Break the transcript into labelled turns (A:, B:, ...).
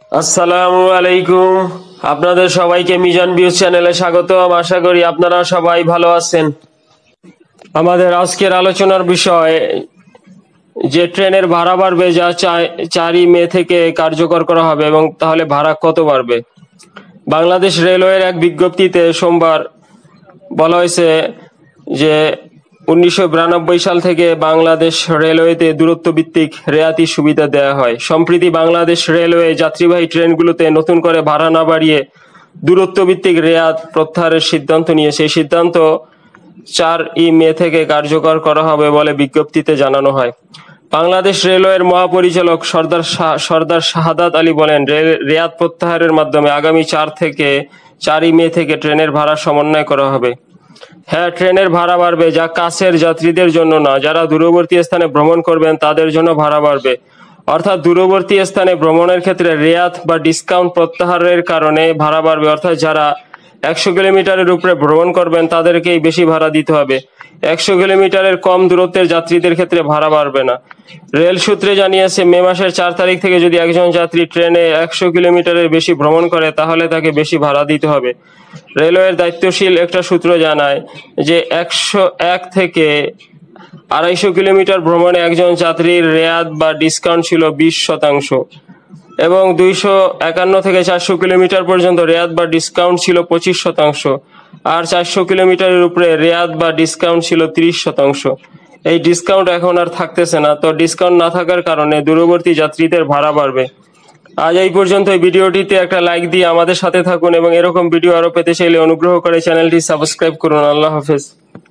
A: আসসালামু আলাইকুম। আপনাদের সবাইকে মিজান ভিউজ চ্যানেলে স্বাগতম। আশা করি আপনারা সবাই ভালো আছেন। আমাদের আজকের আলোচনার বিষয় যে ট্রেনের ভাড়া বাড়বে, যা 4ই মে থেকে কার্যকর করা হবে, এবং তাহলে ভাড়া কত বাড়বে। বাংলাদেশ রেলওয়ের এক বিজ্ঞপ্তিতে সোমবার বলা হয়েছে যে 1992 সাল থেকে বাংলাদেশ রেলওয়েতে দূরত্ব ভিত্তিক রেয়াতি সুবিধা দেওয়া হয়। সম্প্রতি বাংলাদেশ রেলওয়ে যাত্রীবাহী ট্রেনগুলোতে নতুন করে ভাড়া না বাড়িয়ে দূরত্ব ভিত্তিক রেয়াত প্রত্যাহারের সিদ্ধান্ত নিয়েছে। এই সিদ্ধান্ত 4ই মে থেকে কার্যকর করা হবে বলে বিজ্ঞপ্তিতে জানানো হয়। বাংলাদেশ রেলওয়ের মহাপরিচালক সর্দার শাহাদাত আলী বলেন, রেয়াত প্রত্যাহারের মাধ্যমে আগামী 4ই মে থেকে ট্রেনের ভাড়া সমন্বয় করা হবে। হ্যাঁ, ট্রেনের ভাড়া বাড়বে, যা কাছের যাত্রীদের জন্য না, যারা দূরবর্তী স্থানে ভ্রমণ করবেন তাদের জন্য ভাড়া বাড়বে। অর্থাৎ দূরবর্তী স্থানে ভ্রমণের ক্ষেত্রে রেয়াত বা ডিসকাউন্ট প্রত্যাহারের কারণে ভাড়া বাড়বে। অর্থাৎ যারা 100 কিলোমিটারের উপরে ভ্রমণ করবেন তাদেরকেই বেশি ভাড়া দিতে হবে। 100 কিলোমিটারের কম দূরত্বের যাত্রীদের ক্ষেত্রে ভাড়া বাড়বে না। রেল সূত্রে জানিয়েছে, মে মাসের 4 তারিখ থেকে যদি একজন যাত্রী ট্রেনে 100 কিলোমিটারের বেশি ভ্রমণ করে তাহলে তাকে বেশি ভাড়া দিতে হবে। রেলওয়ের দায়িত্বশীল একটা সূত্র জানায় যে 101 থেকে 250 কিলোমিটার ভ্রমণে একজন যাত্রীর রেয়াত বা ডিসকাউন্ট ছিল 20% এবং 251 থেকে 400 কিলোমিটার পর্যন্ত রেয়াত বা ডিসকাউন্ট ছিল 25%, আর 400 কিলোমিটারের উপরে রেয়াত বা ডিসকাউন্ট ছিল 30%। এই ডিসকাউন্ট এখন আর থাকতেছে না। তো ডিসকাউন্ট না থাকার কারণে দূরবর্তী যাত্রীদের ভাড়া বাড়বে। আজ এই পর্যন্ত। এই ভিডিওটিতে একটা লাইক দিয়ে আমাদের সাথে থাকুন এবং এরকম ভিডিও আরো পেতে চাইলে অনুগ্রহ করে চ্যানেলটি সাবস্ক্রাইব করুন। আল্লাহ হাফেজ।